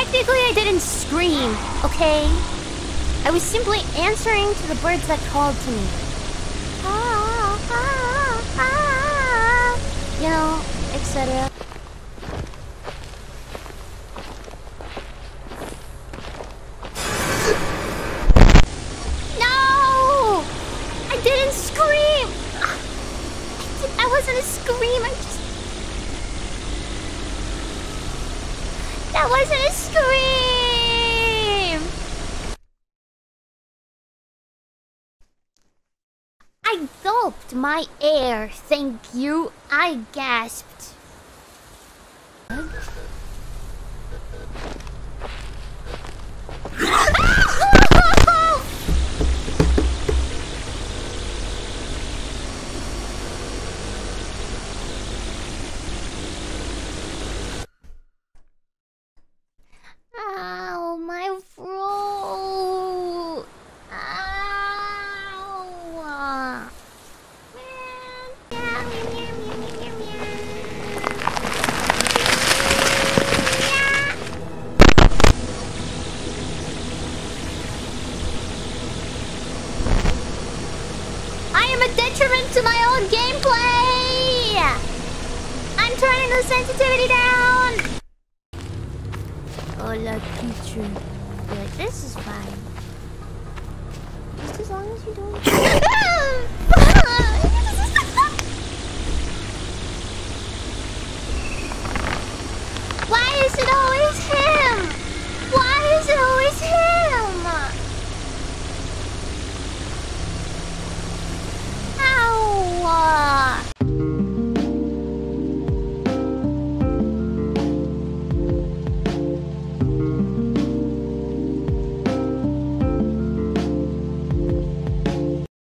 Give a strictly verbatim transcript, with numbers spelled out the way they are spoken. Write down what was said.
Technically, I didn't scream, okay? I was simply answering to the birds that called to me. Ah, ah, ah, you know, et cetera. No! I didn't scream! I wasn't a scream, I just... That wasn't a scream! I gulped my air, thank you. I gasped. Ow, my throat. Ow. Man. I am a detriment to my own gameplay. I'm turning the sensitivity down. Oh, lucky tree. Like, this is fine. Just as long as you don't...